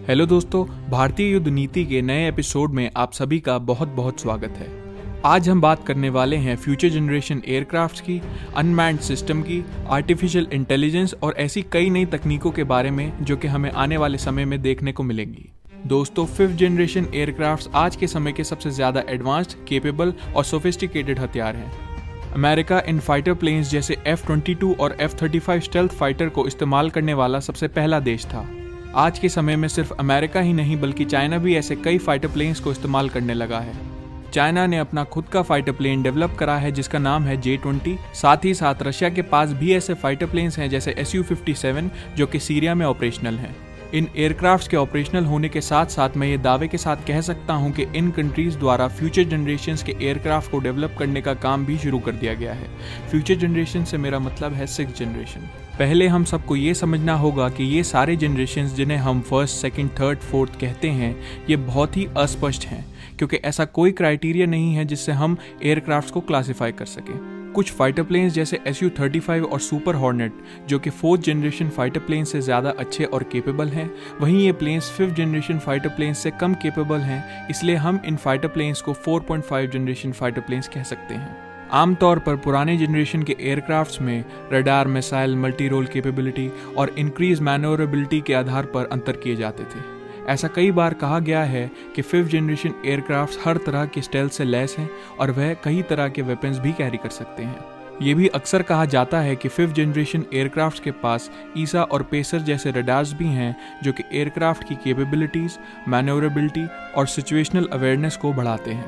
Hello दोस्तों, भारतीय युद्ध नीति के नए एपिसोड में आप सभी का बहुत बहुत स्वागत है। आज हम बात करने वाले हैं फ्यूचर जनरेशन एयरक्राफ्ट्स की, अनमैन्ड सिस्टम की, आर्टिफिशियल इंटेलिजेंस और ऐसी कई नई तकनीकों के बारे में जो कि हमें आने वाले समय में देखने को मिलेंगी। दोस्तों, 5th जनरेशन एयरक्राफ्ट्स आज के समय के सबसे ज़्यादा एडवांस्ड, केपेबल और सोफिस्टिकेटेड हथियार हैं। अमेरिका इन फाइटर प्लेन्स जैसे F-22 और F-35 स्टेल्थ फाइटर को इस्तेमाल करने वाला सबसे पहला देश था। आज के समय में सिर्फ अमेरिका ही नहीं बल्कि चाइना भी ऐसे कई फाइटर प्लेन्स को इस्तेमाल करने लगा है। चाइना ने अपना खुद का फाइटर प्लेन डेवलप करा है जिसका नाम है J-20। साथ ही साथ रशिया के पास भी ऐसे फाइटर प्लेन्स हैं जैसे Su-57 जो कि सीरिया में ऑपरेशनल हैं। इन एयरक्राफ्ट्स के ऑपरेशनल होने के साथ साथ मैं ये दावे के साथ कह सकता हूं कि इन कंट्रीज द्वारा फ्यूचर जनरेशन्स के एयरक्राफ्ट को डेवलप करने का काम भी शुरू कर दिया गया है। फ्यूचर जनरेशन से मेरा मतलब है 6th जनरेशन। पहले हम सबको ये समझना होगा कि ये सारे जनरेशन्स जिन्हें हम 1st, 2nd, 3rd, 4th कहते हैं ये बहुत ही अस्पष्ट हैं क्योंकि ऐसा कोई क्राइटेरिया नहीं है जिससे हम एयरक्राफ्ट्स को क्लासिफाई कर सकें। कुछ फाइटर प्लेन्स जैसे Su-35 और सुपर हॉर्नेट जो कि 4th जनरेशन फाइटर प्लेन से ज़्यादा अच्छे और केपेबल हैं, वहीं ये planes 5th generation fighter planes से कम केपेबल हैं, इसलिए हम इन फाइटर प्लेन्स को 4.5 जनरेशन फाइटर प्लेन्स कह सकते हैं। आमतौर पर पुराने जनरेशन के एयरक्राफ्ट्स में radar, missile, multi role capability और इंक्रीज मैनोवरेबिलिटी के आधार पर अंतर किए जाते थे। ऐसा कई बार कहा गया है कि 5th जनरेशन एयरक्राफ्ट्स हर तरह के स्टेल्थ से लैस हैं और वह कई तरह के वेपन्स भी कैरी कर सकते हैं। ये भी अक्सर कहा जाता है कि 5th जनरेशन एयरक्राफ्ट्स के पास ईसा और पेसर जैसे रडार्स भी हैं जो कि एयरक्राफ्ट की कैपेबिलिटीज, मैनोवरेबिलिटी और सिचुएशनल अवेयरनेस को बढ़ाते हैं।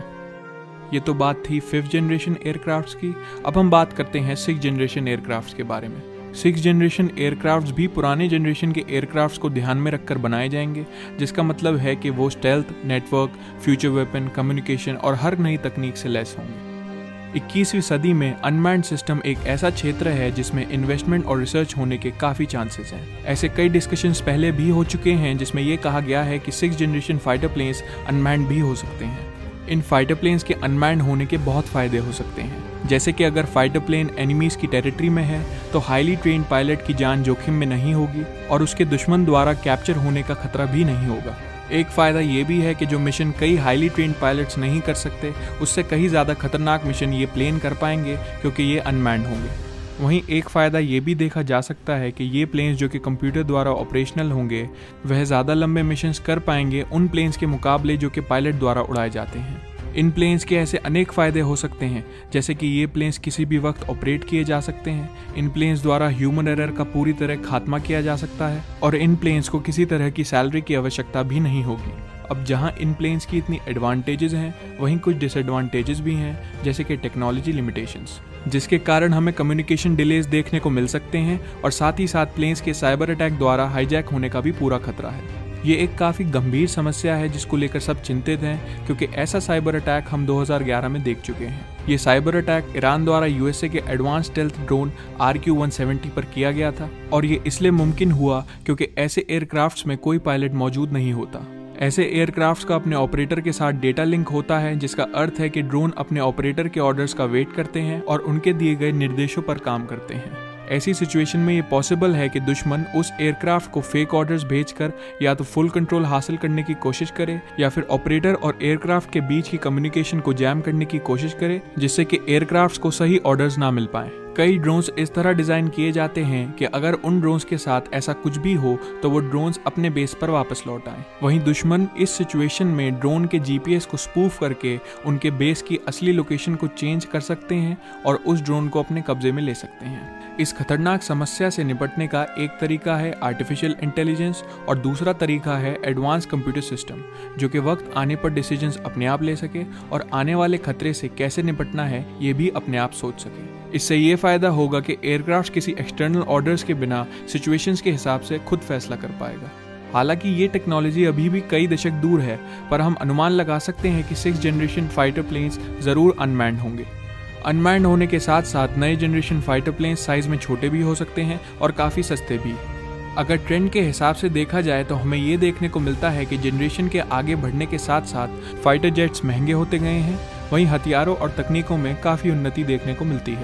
ये तो बात थी 5th जनरेशन एयरक्राफ्ट्स की। अब हम बात करते हैं 6th जनरेशन एयरक्राफ्ट्स के बारे में। 6th जनरेशन एयरक्राफ्ट्स भी पुराने जनरेशन के एयरक्राफ्ट्स को ध्यान में रखकर बनाए जाएंगे, जिसका मतलब है कि वो stealth, network, future weapon, communication और हर नई तकनीक से लैस होंगे। 21वीं सदी में अनमैन्ड सिस्टम एक ऐसा क्षेत्र है जिसमें इन्वेस्टमेंट और रिसर्च होने के काफ़ी चांसेस हैं। ऐसे कई डिस्कशंस पहले भी हो चुके हैं जिसमें यह कहा गया है कि 6th generation fighter planes unmanned भी हो सकते हैं। इन फाइटर प्लेन्स के अनमैन्ड होने के बहुत फ़ायदे हो सकते हैं, जैसे कि अगर फाइटर प्लेन एनिमीज़ की टेरिटरी में है तो हाईली ट्रेन्ड पायलट की जान जोखिम में नहीं होगी और उसके दुश्मन द्वारा कैप्चर होने का खतरा भी नहीं होगा। एक फ़ायदा ये भी है कि जो मिशन कई हाईली ट्रेन्ड पायलट्स नहीं कर सकते, उससे कहीं ज़्यादा खतरनाक मिशन ये प्लेन कर पाएंगे क्योंकि ये अनमैन्ड होंगे। वहीं एक फ़ायदा ये भी देखा जा सकता है कि ये प्लेन्स जो कि कंप्यूटर द्वारा ऑपरेशनल होंगे वह ज़्यादा लंबे मिशंस कर पाएंगे उन प्लेन्स के मुकाबले जो कि पायलट द्वारा उड़ाए जाते हैं। इन प्लेन्स के ऐसे अनेक फ़ायदे हो सकते हैं जैसे कि ये प्लेन्स किसी भी वक्त ऑपरेट किए जा सकते हैं, इन प्लेन्स द्वारा ह्यूमन एरर का पूरी तरह खात्मा किया जा सकता है और इन प्लेन्स को किसी तरह की सैलरी की आवश्यकता भी नहीं होगी। अब जहां इन प्लेन्स की इतनी एडवांटेजेस हैं वहीं कुछ डिसएडवांटेजेस भी हैं, जैसे कि टेक्नोलॉजी लिमिटेशंस, जिसके कारण हमें कम्युनिकेशन डिलेज देखने को मिल सकते हैं और साथ ही साथ प्लेन्स के साइबर अटैक द्वारा हाईजैक होने का भी पूरा खतरा है। ये एक काफ़ी गंभीर समस्या है जिसको लेकर सब चिंतित हैं क्योंकि ऐसा साइबर अटैक हम 2011 में देख चुके हैं। ये साइबर अटैक ईरान द्वारा यूएसए के एडवांस स्टेल्थ ड्रोन RQ-170 पर किया गया था और ये इसलिए मुमकिन हुआ क्योंकि ऐसे एयरक्राफ्ट्स में कोई पायलट मौजूद नहीं होता। ऐसे एयरक्राफ्ट्स का अपने ऑपरेटर के साथ डेटा लिंक होता है जिसका अर्थ है कि ड्रोन अपने ऑपरेटर के ऑर्डर्स का वेट करते हैं और उनके दिए गए निर्देशों पर काम करते हैं। ऐसी सिचुएशन में ये पॉसिबल है कि दुश्मन उस एयरक्राफ्ट को फेक ऑर्डर्स भेजकर या तो फुल कंट्रोल हासिल करने की कोशिश करे या फिर ऑपरेटर और एयरक्राफ्ट के बीच की कम्युनिकेशन को जैम करने की कोशिश करे जिससे कि एयरक्राफ्ट्स को सही ऑर्डर्स ना मिल पाएं। कई ड्रोन्स इस तरह डिज़ाइन किए जाते हैं कि अगर उन ड्रोन्स के साथ ऐसा कुछ भी हो तो वो ड्रोन्स अपने बेस पर वापस लौट आएं। वहीं दुश्मन इस सिचुएशन में ड्रोन के GPS को स्पूफ करके उनके बेस की असली लोकेशन को चेंज कर सकते हैं और उस ड्रोन को अपने कब्जे में ले सकते हैं। इस खतरनाक समस्या से निपटने का एक तरीका है आर्टिफिशियल इंटेलिजेंस और दूसरा तरीका है एडवांस कंप्यूटर सिस्टम जो कि वक्त आने पर डिसीजंस अपने आप ले सके और आने वाले खतरे से कैसे निपटना है ये भी अपने आप सोच सके। इससे ये फ़ायदा होगा कि एयरक्राफ्ट किसी एक्सटर्नल ऑर्डर्स के बिना सिचुएशंस के हिसाब से खुद फैसला कर पाएगा। हालांकि ये टेक्नोलॉजी अभी भी कई दशक दूर है, पर हम अनुमान लगा सकते हैं कि 6th जनरेशन फाइटर प्लेन्स ज़रूर अनमैन्ड होंगे। अनमैन्ड होने के साथ साथ नए जनरेशन फाइटर प्लेन्स साइज़ में छोटे भी हो सकते हैं और काफ़ी सस्ते भी। अगर ट्रेंड के हिसाब से देखा जाए तो हमें ये देखने को मिलता है कि जनरेशन के आगे बढ़ने के साथ साथ फाइटर जेट्स महंगे होते गए हैं, वहीं हथियारों और तकनीकों में काफ़ी उन्नति देखने को मिलती है।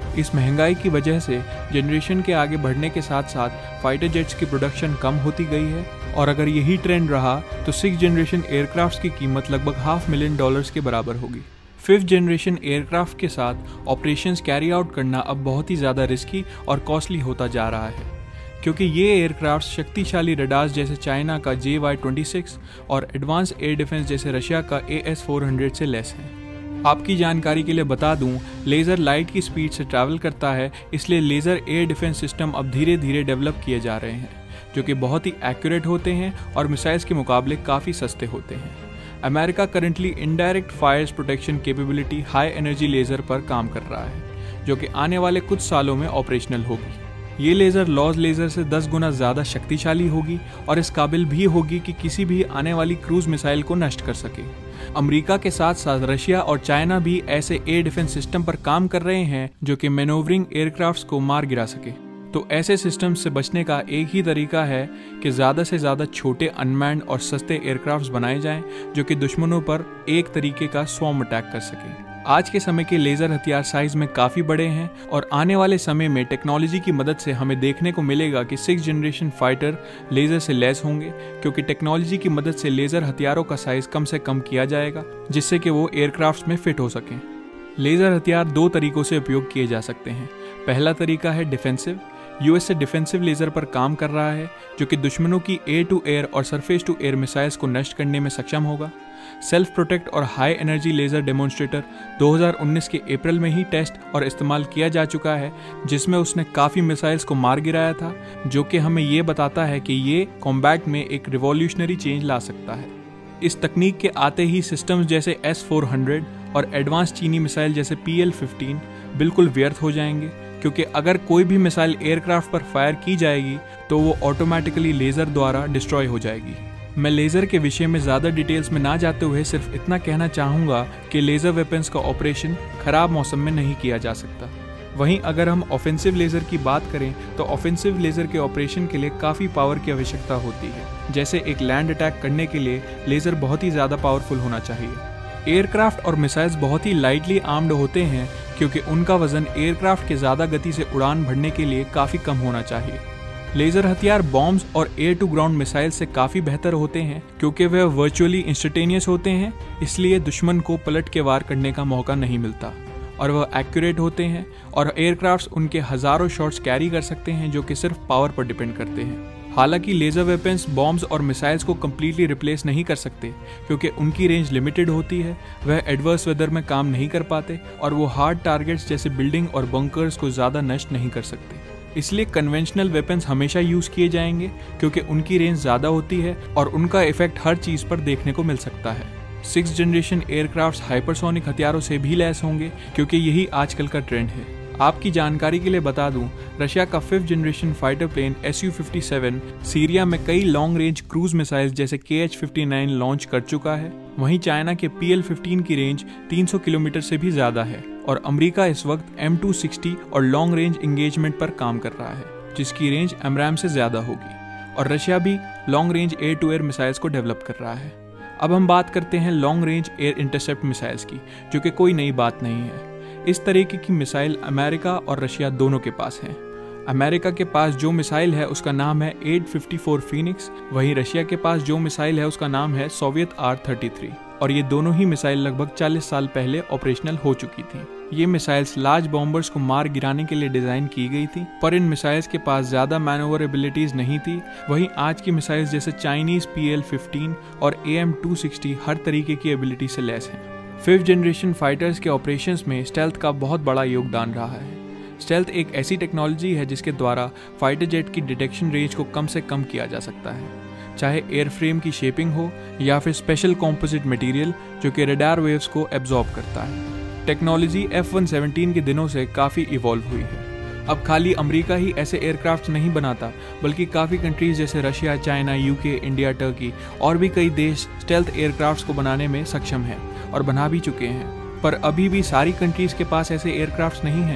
इस महंगाई की वजह से जनरेशन के आगे बढ़ने के साथ साथ फाइटर जेट्स की प्रोडक्शन कम होती गई है, और अगर यही ट्रेंड रहा तो 6th जनरेशन एयरक्राफ्ट्स की कीमत लगभग $500,000 के बराबर होगी। 5th जनरेशन एयरक्राफ्ट के साथ ऑपरेशंस कैरी आउट करना अब बहुत ही ज़्यादा रिस्की और कॉस्टली होता जा रहा है, क्योंकि ये एयरक्राफ्ट शक्तिशाली रडार्स जैसे चाइना का JY-26 और एडवांस एयर डिफेंस जैसे रशिया का AS-400 से लेस हैं। आपकी जानकारी के लिए बता दूं, लेज़र लाइट की स्पीड से ट्रैवल करता है, इसलिए लेज़र एयर डिफेंस सिस्टम अब धीरे धीरे डेवलप किए जा रहे हैं, जो कि बहुत ही एक्यूरेट होते हैं और मिसाइल्स के मुकाबले काफ़ी सस्ते होते हैं। America currently indirect fires protection capability high energy laser पर काम कर रहा है, जो कि आने वाले कुछ सालों में ऑपरेशनल होगी। ये लेज़र लॉज लेज़र से 10 गुना ज़्यादा शक्तिशाली होगी और इस काबिल भी होगी कि किसी भी आने वाली क्रूज मिसाइल को नष्ट कर सके। अमेरिका के साथ साथ रशिया और चाइना भी ऐसे एयर डिफेंस सिस्टम पर काम कर रहे हैं जो कि मैनोवरिंग एयरक्राफ्ट्स को मार गिरा सके। तो ऐसे सिस्टम से बचने का एक ही तरीका है कि ज़्यादा से ज़्यादा छोटे अनमैन्ड और सस्ते एयरक्राफ्ट्स बनाए जाएं जो कि दुश्मनों पर एक तरीके का स्वॉर्म अटैक कर सके। आज के समय के लेज़र हथियार साइज में काफ़ी बड़े हैं और आने वाले समय में टेक्नोलॉजी की मदद से हमें देखने को मिलेगा कि 6th जनरेशन फाइटर लेज़र से लैस होंगे, क्योंकि टेक्नोलॉजी की मदद से लेज़र हथियारों का साइज कम से कम किया जाएगा जिससे कि वो एयरक्राफ्ट्स में फिट हो सकें। लेज़र हथियार 2 तरीकों से उपयोग किए जा सकते हैं। पहला तरीका है डिफेंसिव। यूएसए डिफेंसिव लेज़र पर काम कर रहा है, जो कि दुश्मनों की एयर टू एयर और सरफेस टू एयर मिसाइल्स को नष्ट करने में सक्षम होगा। सेल्फ प्रोटेक्ट और हाई एनर्जी लेज़र डेमोन्स्ट्रेटर 2019 के अप्रैल में ही टेस्ट और इस्तेमाल किया जा चुका है, जिसमें उसने काफ़ी मिसाइल्स को मार गिराया था, जो कि हमें ये बताता है कि ये कॉम्बैट में एक रिवॉल्यूशनरी चेंज ला सकता है। इस तकनीक के आते ही सिस्टम्स जैसे S-400 और एडवांस चीनी मिसाइल जैसे PL-15 बिल्कुल व्यर्थ हो जाएंगे, क्योंकि अगर कोई भी मिसाइल एयरक्राफ्ट पर फायर की जाएगी तो वो ऑटोमेटिकली लेज़र द्वारा डिस्ट्रॉय हो जाएगी। मैं लेज़र के विषय में ज़्यादा डिटेल्स में ना जाते हुए सिर्फ इतना कहना चाहूँगा कि लेज़र वेपन्स का ऑपरेशन खराब मौसम में नहीं किया जा सकता। वहीं अगर हम ऑफेंसिव लेज़र की बात करें तो ऑफेंसिव लेज़र के ऑपरेशन के लिए काफ़ी पावर की आवश्यकता होती है। जैसे एक लैंड अटैक करने के लिए लेज़र बहुत ही ज़्यादा पावरफुल होना चाहिए। एयरक्राफ्ट और मिसाइल्स बहुत ही लाइटली आर्म्ड होते हैं, क्योंकि उनका वजन एयरक्राफ्ट के ज़्यादा गति से उड़ान भरने के लिए काफ़ी कम होना चाहिए। लेज़र हथियार बॉम्ब्स और एयर टू ग्राउंड मिसाइल से काफ़ी बेहतर होते हैं, क्योंकि वे वर्चुअली इंस्टेंटेनियस होते हैं, इसलिए दुश्मन को पलट के वार करने का मौका नहीं मिलता, और वह एक्यूरेट होते हैं और एयरक्राफ्ट्स उनके हज़ारों शॉट्स कैरी कर सकते हैं, जो कि सिर्फ पावर पर डिपेंड करते हैं। हालांकि लेज़र वेपन्स बॉम्ब्स और मिसाइल्स को कम्प्लीटली रिप्लेस नहीं कर सकते, क्योंकि उनकी रेंज लिमिटेड होती है, वह एडवर्स वेदर में काम नहीं कर पाते और वो हार्ड टारगेट्स जैसे बिल्डिंग और बंकर्स को ज़्यादा नष्ट नहीं कर सकते। इसलिए कन्वेंशनल वेपन्स हमेशा यूज़ किए जाएंगे, क्योंकि उनकी रेंज ज़्यादा होती है और उनका इफेक्ट हर चीज़ पर देखने को मिल सकता है। 6th जनरेशन एयरक्राफ्ट्स हाइपरसोनिक हथियारों से भी लैस होंगे, क्योंकि यही आजकल का ट्रेंड है। आपकी जानकारी के लिए बता दूं, रशिया का 5th generation fighter plane Su-57 Syria में कई लॉन्ग रेंज क्रूज मिसाइल्स जैसे KH-59 लॉन्च कर चुका है। वहीं चाइना के PL-15 की रेंज 300 किलोमीटर से भी ज़्यादा है और अमेरिका इस वक्त M260 और लॉन्ग रेंज इंगेजमेंट पर काम कर रहा है, जिसकी रेंज AMRAAM से ज़्यादा होगी। और रशिया भी long range air to air missiles को डेवलप कर रहा है। अब हम बात करते हैं long range air intercept missiles की, जो कि कोई नई बात नहीं है। इस तरीके की मिसाइल अमेरिका और रशिया दोनों के पास हैं। अमेरिका के पास जो मिसाइल है उसका नाम है 854 फीनिक्स, वहीं रशिया के पास जो मिसाइल है उसका नाम है सोवियत R-33, और ये दोनों ही मिसाइल लगभग 40 साल पहले ऑपरेशनल हो चुकी थी। ये मिसाइल्स लार्ज बॉम्बर्स को मार गिराने के लिए डिजाइन की गई थी, पर इन मिसाइल्स के पास ज्यादा मैनोवर एबिलिटीज नहीं थी। वहीं आज की मिसाइल्स जैसे चाइनीज PL-15 और AM-260 हर तरीके की एबिलिटी से लैस हैं। 5th जनरेशन फाइटर्स के ऑपरेशंस में स्टेल्थ का बहुत बड़ा योगदान रहा है। स्टेल्थ एक ऐसी टेक्नोलॉजी है जिसके द्वारा फाइटर जेट की डिटेक्शन रेंज को कम से कम किया जा सकता है, चाहे एयरफ्रेम की शेपिंग हो या फिर स्पेशल कॉम्पोजिट मटेरियल जो कि रडार वेव्स को एब्जॉर्ब करता है। टेक्नोलॉजी F-117 के दिनों से काफ़ी इवॉल्व हुई है। अब खाली अमेरिका ही ऐसे एयरक्राफ्ट नहीं बनाता, बल्कि काफ़ी कंट्रीज जैसे Russia, China, UK, India, Turkey और भी कई देश स्टेल्थ एयरक्राफ्ट्स को बनाने में सक्षम हैं और बना भी चुके हैं। पर अभी भी सारी कंट्रीज के पास ऐसे एयरक्राफ्ट्स नहीं हैं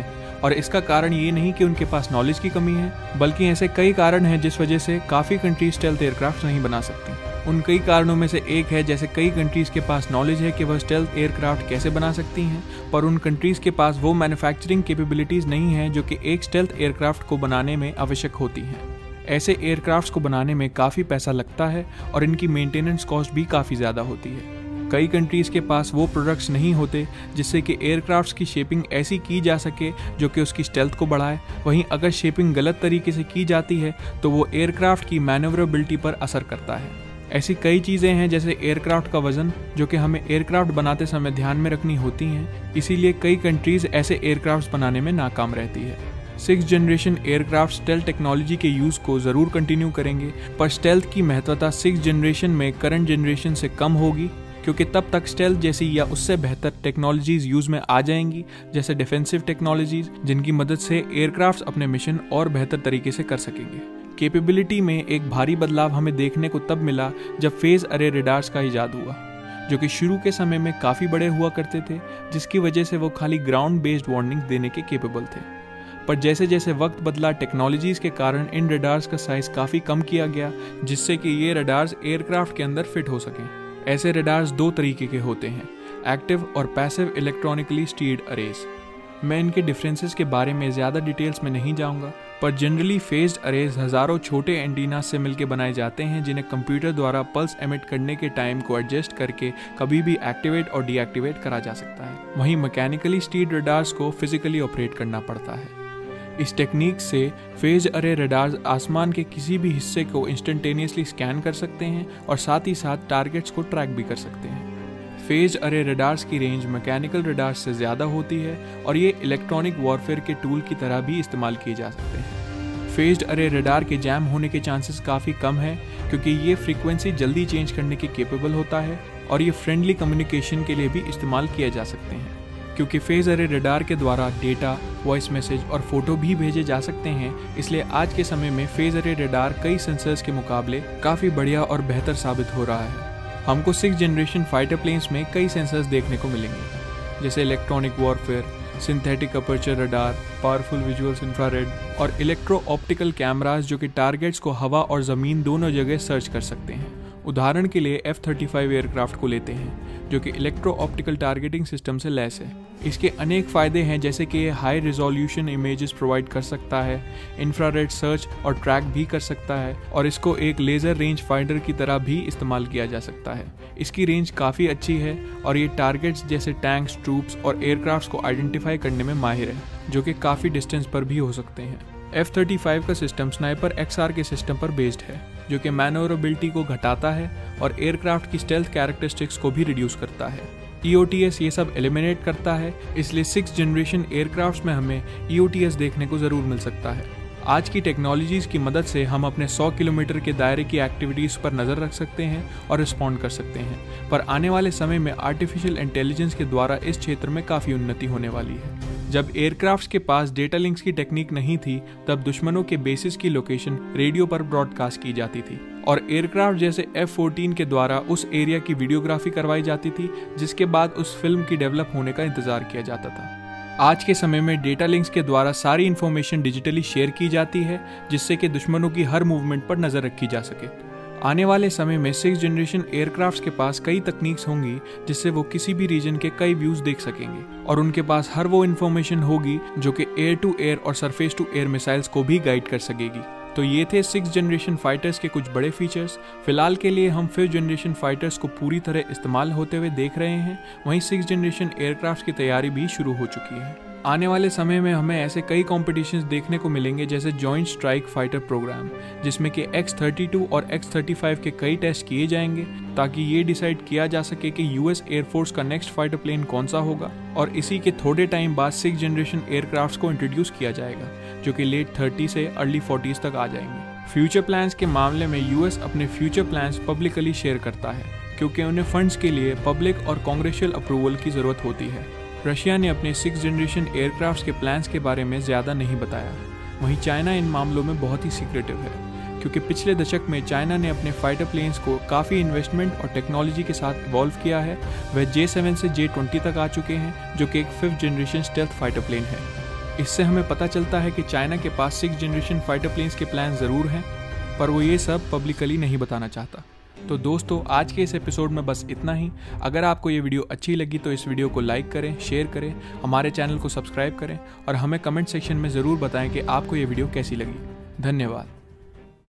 और इसका कारण ये नहीं कि उनके पास नॉलेज की कमी है, बल्कि ऐसे कई कारण हैं जिस वजह से काफ़ी कंट्रीज स्टेल्थ एयरक्राफ्ट नहीं बना सकती। उन कई कारणों में से एक है जैसे कई कंट्रीज़ के पास नॉलेज है कि वह स्टेल्थ एयरक्राफ्ट कैसे बना सकती हैं, पर उन कंट्रीज़ के पास वो मैन्युफैक्चरिंग कैपेबिलिटीज़ नहीं है जो कि एक स्टेल्थ एयरक्राफ्ट को बनाने में आवश्यक होती हैं। ऐसे एयरक्राफ्ट्स को बनाने में काफ़ी पैसा लगता है और इनकी मेंटेनेंस कॉस्ट भी काफ़ी ज़्यादा होती है। कई कंट्रीज़ के पास वो प्रोडक्ट्स नहीं होते जिससे कि एयरक्राफ्ट्स की शेपिंग ऐसी की जा सके जो कि उसकी स्टेल्थ को बढ़ाए। वहीं अगर शेपिंग गलत तरीके से की जाती है तो वो एयरक्राफ्ट की मैन्योवरेबिलिटी पर असर करता है। ऐसी कई चीज़ें हैं जैसे एयरक्राफ्ट का वजन जो कि हमें एयरक्राफ्ट बनाते समय ध्यान में रखनी होती हैं, इसीलिए कई कंट्रीज़ ऐसे एयरक्राफ्ट बनाने में नाकाम रहती है। 6th generation aircraft stealth technology के यूज़ को ज़रूर कंटिन्यू करेंगे, पर स्टेल्थ की महत्वता 6th जनरेशन में करंट जनरेशन से कम होगी, क्योंकि तब तक स्टेल्थ जैसी या उससे बेहतर टेक्नोलॉजीज़ यूज़ में आ जाएंगी, जैसे डिफेंसिव टेक्नोलॉजीज़, जिनकी मदद से एयरक्राफ्ट्स अपने मिशन और बेहतर तरीके से कर सकेंगे। कैपेबिलिटी में एक भारी बदलाव हमें देखने को तब मिला जब फेज़ अरे रेडार्स का इजाद हुआ, जो कि शुरू के समय में काफ़ी बड़े हुआ करते थे, जिसकी वजह से वो खाली ग्राउंड बेस्ड वार्निंग देने के केपेबल थे। पर जैसे जैसे वक्त बदला, टेक्नोलॉजीज़ के कारण इन रडार्स का साइज़ काफ़ी कम किया गया, जिससे कि ये रडार्स एयरक्राफ्ट के अंदर फिट हो सकें। ऐसे रडार्स दो तरीके के होते हैं, एक्टिव और पैसिव इलेक्ट्रॉनिकली स्टीयर्ड अरेज। मैं इनके डिफरेंसेस के बारे में ज़्यादा डिटेल्स में नहीं जाऊंगा, पर जनरली फेज्ड अरेज हज़ारों छोटे एंटीना से मिलकर बनाए जाते हैं, जिन्हें कंप्यूटर द्वारा पल्स एमिट करने के टाइम को एडजस्ट करके कभी भी एक्टिवेट और डीएक्टिवेट करा जा सकता है। वहीं मैकेनिकली स्टीयर्ड रडार्स को फिजिकली ऑपरेट करना पड़ता है। इस टेक्निक से फेज अरे रडार्स आसमान के किसी भी हिस्से को इंस्टेंटेनियसली स्कैन कर सकते हैं और साथ ही साथ टारगेट्स को ट्रैक भी कर सकते हैं। फेज अरे रडार्स की रेंज मैकेनिकल रडार्स से ज़्यादा होती है और ये इलेक्ट्रॉनिक वॉरफेयर के टूल की तरह भी इस्तेमाल किए जा सकते हैं। फेज्ड अरे रडार के जैम होने के चांसेस काफ़ी कम है, क्योंकि ये फ्रीक्वेंसी जल्दी चेंज करने के केपेबल होता है और ये फ्रेंडली कम्युनिकेशन के लिए भी इस्तेमाल किए जा सकते हैं। क्योंकि फेज अरे रडार के द्वारा डेटा, वॉइस मैसेज और फोटो भी भेजे जा सकते हैं, इसलिए आज के समय में फेज अरे रडार कई सेंसर्स के मुकाबले काफ़ी बढ़िया और बेहतर साबित हो रहा है। हमको 6th जनरेशन फाइटर प्लेन्स में कई सेंसर्स देखने को मिलेंगे, जैसे electronic warfare, synthetic aperture radar, powerful visuals infrared और इलेक्ट्रो ऑप्टिकल कैमरास, जो कि टारगेट्स को हवा और ज़मीन दोनों जगह सर्च कर सकते हैं। उदाहरण के लिए F-35 एयरक्राफ्ट को लेते हैं, जो कि इलेक्ट्रो ऑप्टिकल टारगेटिंग सिस्टम से लैस है। इसके अनेक फ़ायदे हैं, जैसे कि ये हाई रिजोल्यूशन इमेजेस प्रोवाइड कर सकता है, इंफ्रारेड सर्च और ट्रैक भी कर सकता है और इसको एक लेज़र रेंज फाइंडर की तरह भी इस्तेमाल किया जा सकता है। इसकी रेंज काफ़ी अच्छी है और ये टारगेट्स जैसे टैंक्स, ट्रूप्स और एयरक्राफ्ट्स को आइडेंटिफाई करने में माहिर है, जो कि काफ़ी डिस्टेंस पर भी हो सकते हैं। F-35 का सिस्टम स्नाइपर XR के सिस्टम पर बेस्ड है, जो कि मैनोवरेबिलिटी को घटाता है और एयरक्राफ्ट की स्टेल्थ कैरेक्टरिस्टिक्स को भी रिड्यूस करता है। EOTS ये सब एलिमिनेट करता है, इसलिए 6th जनरेशन एयरक्राफ्ट्स में हमें EOTS देखने को ज़रूर मिल सकता है। आज की टेक्नोलॉजीज़ की मदद से हम अपने 100 किलोमीटर के दायरे की एक्टिविटीज़ पर नज़र रख सकते हैं और रिस्पॉन्ड कर सकते हैं, पर आने वाले समय में आर्टिफिशियल इंटेलिजेंस के द्वारा इस क्षेत्र में काफ़ी उन्नति होने वाली है। जब एयरक्राफ्ट्स के पास डेटा लिंक्स की टेक्निक नहीं थी, तब दुश्मनों के बेसिस की लोकेशन रेडियो पर ब्रॉडकास्ट की जाती थी और एयरक्राफ्ट जैसे F-14 के द्वारा उस एरिया की वीडियोग्राफी करवाई जाती थी, जिसके बाद उस फिल्म की डेवलप होने का इंतजार किया जाता था। आज के समय में डेटा लिंक्स के द्वारा सारी इन्फॉर्मेशन डिजिटली शेयर की जाती है, जिससे कि दुश्मनों की हर मूवमेंट पर नज़र रखी जा सके। आने वाले समय में 6th जनरेशन एयरक्राफ्ट्स के पास कई तकनीक्स होंगी, जिससे वो किसी भी रीजन के कई व्यूज़ देख सकेंगे और उनके पास हर वो इन्फॉर्मेशन होगी जो कि एयर टू एयर और सरफेस टू एयर मिसाइल्स को भी गाइड कर सकेगी। तो ये थे 6th जनरेशन फाइटर्स के कुछ बड़े फीचर्स। फिलहाल के लिए हम 5th जनरेशन फाइटर्स को पूरी तरह इस्तेमाल होते हुए देख रहे हैं, वहीं 6th जनरेशन एयरक्राफ्ट्स की तैयारी भी शुरू हो चुकी है। आने वाले समय में हमें ऐसे कई कॉम्पिटिशन्स देखने को मिलेंगे, जैसे जॉइंट स्ट्राइक फाइटर प्रोग्राम, जिसमें कि X-32 और X-35 के कई टेस्ट किए जाएंगे, ताकि ये डिसाइड किया जा सके कि US एयरफोर्स का नेक्स्ट फाइटर प्लेन कौन सा होगा। और इसी के थोड़े टाइम बाद 6th जनरेशन एयरक्राफ्ट्स को इंट्रोड्यूस किया जाएगा, जो कि लेट 30 से अर्ली 40s तक आ जाएंगे। फ्यूचर प्लान्स के मामले में US अपने फ्यूचर प्लान्स पब्लिकली शेयर करता है, क्योंकि उन्हें फंड्स के लिए पब्लिक और कांग्रेसियल अप्रूवल की ज़रूरत होती है। रशिया ने अपने 6th जनरेशन एयरक्राफ्ट्स के प्लान्स के बारे में ज़्यादा नहीं बताया। वहीं चाइना इन मामलों में बहुत ही सीक्रेटिव है, क्योंकि पिछले दशक में चाइना ने अपने फाइटर प्लेन्स को काफ़ी इन्वेस्टमेंट और टेक्नोलॉजी के साथ इवॉल्व किया है। वह J-7 से J-20 तक आ चुके हैं, जो कि एक 5th generation stealth fighter plane है। इससे हमें पता चलता है कि चाइना के पास 6th जनरेशन फाइटर प्लेन्स के प्लान ज़रूर हैं, पर वो ये सब पब्लिकली नहीं बताना चाहता। तो दोस्तों, आज के इस एपिसोड में बस इतना ही। अगर आपको ये वीडियो अच्छी लगी तो इस वीडियो को लाइक करें, शेयर करें, हमारे चैनल को सब्सक्राइब करें और हमें कमेंट सेक्शन में ज़रूर बताएं कि आपको ये वीडियो कैसी लगी। धन्यवाद।